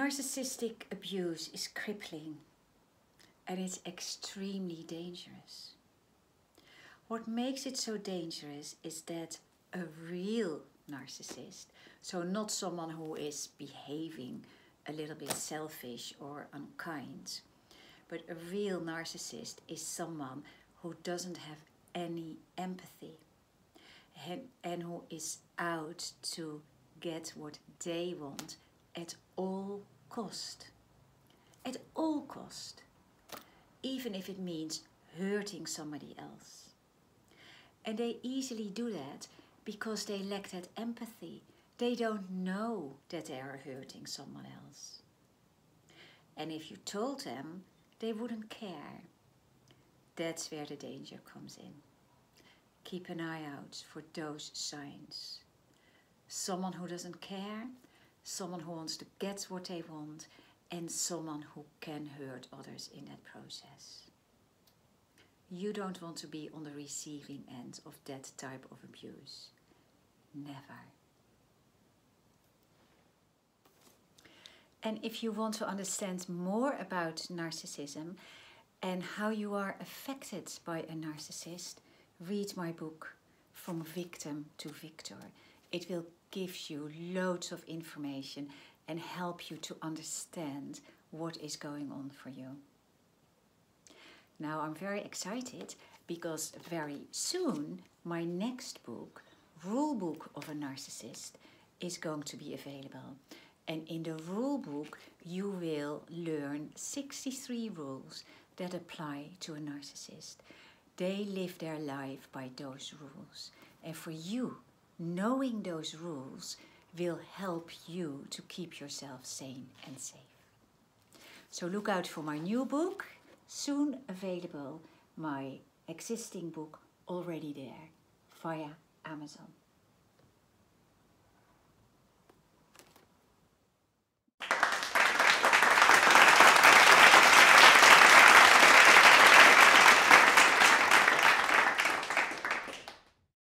Narcissistic abuse is crippling and it's extremely dangerous. What makes it so dangerous is that a real narcissist, so not someone who is behaving a little bit selfish or unkind, but a real narcissist is someone who doesn't have any empathy and who is out to get what they want at all cost. At all cost. Even if it means hurting somebody else. And they easily do that because they lack that empathy. They don't know that they are hurting someone else. And if you told them, they wouldn't care. That's where the danger comes in. Keep an eye out for those signs. Someone who doesn't care, someone who wants to get what they want, and someone who can hurt others in that process. You don't want to be on the receiving end of that type of abuse. Never. And if you want to understand more about narcissism and how you are affected by a narcissist, read my book, From Victim to Victor. It will give you loads of information and help you to understand what is going on for you. Now I'm very excited because very soon my next book, Rule Book of a Narcissist, is going to be available. And in the rule book you will learn 63 rules that apply to a narcissist. They live their life by those rules. And for you, knowing those rules will help you to keep yourself sane and safe. So look out for my new book, soon available, my existing book already there via Amazon.